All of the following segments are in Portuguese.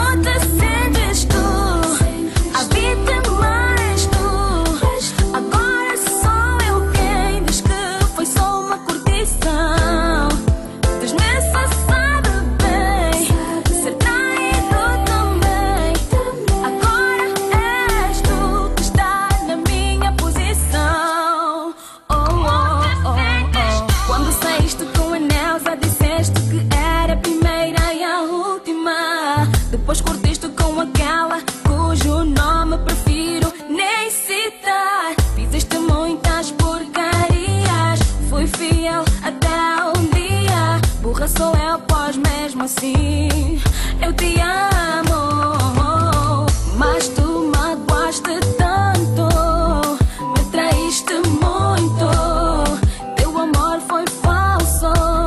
te sentes tu? Habita mais tu. Agora sou eu quem diz que foi só uma curtição. Desnecessário, bem, ser traído também. Agora és tu que está na minha posição. Oh, oh, oh, oh. Quando saíste com a Nelsa, disseste que era a primeira e a última. Depois curtiste com aquela cujo nome prefiro nem citar. Fizeste muitas porcarias, fui fiel até um dia. Burra sou eu, pois mesmo assim eu te amo. Mas tu magoaste tanto, me traíste muito. Teu amor foi falso,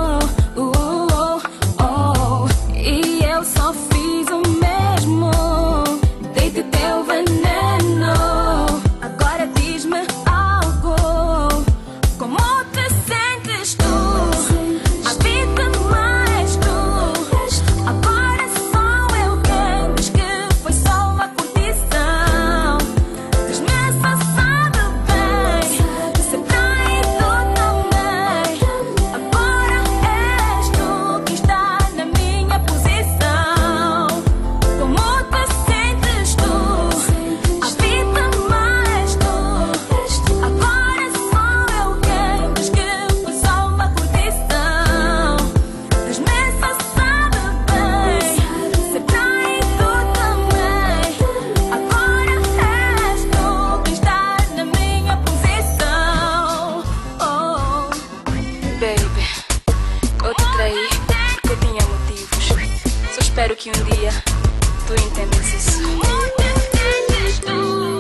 e eu só fiz o mesmo. Dei-te teu veneno. Agora diz-me algo, como te sentes tu? Habita mais tu. Agora sou eu quem diz que foi só uma curtição. Desnecessário, bem, ser traído também. Agora és tu que está na minha posição. Como te sentes tu? Habita mais tu. Agora sou eu quem diz que foi só uma curtição. Desnecessário, bem, ser traído também. Agora és tu que está na minha posição. Oh, Baby, eu te traí porque eu tinha motivos. Só espero que um dia tu entendas isso. como te sentes tu?